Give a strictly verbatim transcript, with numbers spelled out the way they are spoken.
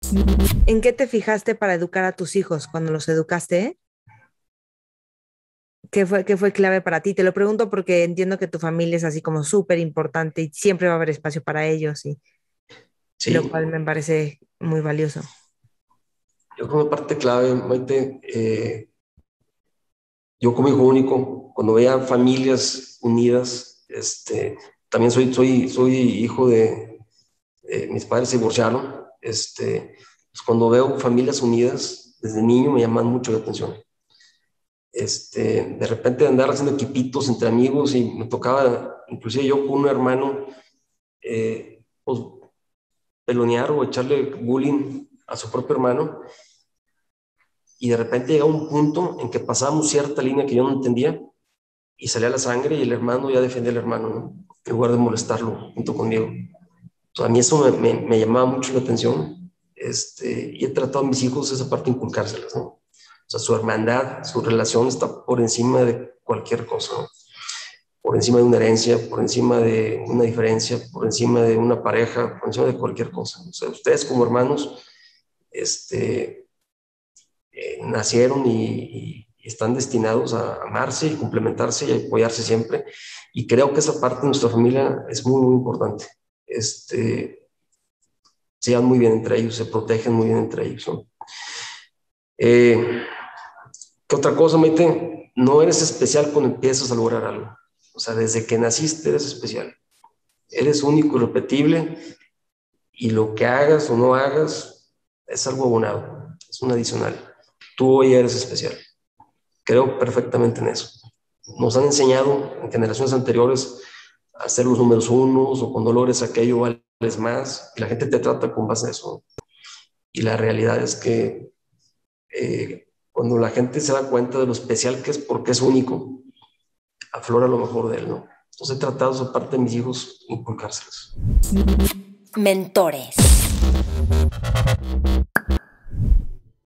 ¿En qué te fijaste para educar a tus hijos cuando los educaste? ¿Qué fue, qué fue clave para ti? Te lo pregunto porque entiendo que tu familia es así como súper importante y siempre va a haber espacio para ellos, y lo Sí, cual me parece muy valioso. yo creo que parte clave, Maite, eh, yo como hijo único, cuando veía familias unidas, este, también soy, soy, soy hijo de, eh, mis padres se divorciaron, este, pues cuando veo familias unidas, desde niño me llaman mucho la atención. Este, de repente andar haciendo equipitos entre amigos y me tocaba, inclusive yo con un hermano, eh, pues pelonear o echarle bullying a su propio hermano, y de repente llega un punto en que pasábamos cierta línea que yo no entendía y salía la sangre y el hermano ya defendía al hermano, ¿no? En lugar de molestarlo junto conmigo. O sea, a mí eso me, me, me llamaba mucho la atención, este, y he tratado a mis hijos esa parte de inculcárselas, ¿no? O sea, su hermandad, su relación está por encima de cualquier cosa, ¿no? Por encima de una herencia, por encima de una diferencia, por encima de una pareja, por encima de cualquier cosa. O sea, ustedes como hermanos, este, eh, nacieron y, y están destinados a amarse y complementarse y apoyarse siempre. Y creo que esa parte de nuestra familia es muy, muy importante. Este, se llevan muy bien entre ellos, se protegen muy bien entre ellos, ¿no? Eh, ¿Qué otra cosa, Maite? No eres especial cuando empiezas a lograr algo. O sea, desde que naciste eres especial. Eres único y repetible, y lo que hagas o no hagas es algo abonado, es un adicional. Tú hoy eres especial. Creo perfectamente en eso. Nos han enseñado en generaciones anteriores a ser los números unos, o cuando logres aquello vales más, y la gente te trata con base en eso. Y la realidad es que eh, cuando la gente se da cuenta de lo especial que es porque es único, aflora lo mejor de él, ¿no? Entonces he tratado esa parte de mis hijos inculcárselas. Mentores.